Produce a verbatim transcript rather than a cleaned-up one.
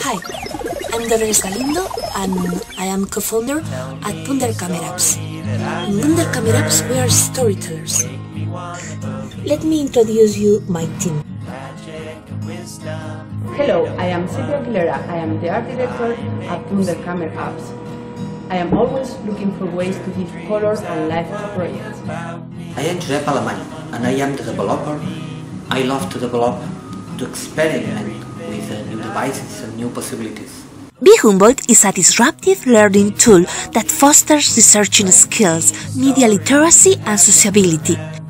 Hi, I'm Dolores Galindo and I am co-founder at Wunderkammer Apps. In Wunderkammer Apps, we are storytellers. Let me introduce you my team. Hello, I am Silvia Aguilera. I am the art director at Wunderkammer Apps. I am always looking for ways to give color and life to projects. I am Josep Alemany and I am the developer. I love to develop, to experiment with uh, new devices and new possibilities. BeHumboldt is a disruptive learning tool that fosters researching skills, media literacy and sociability.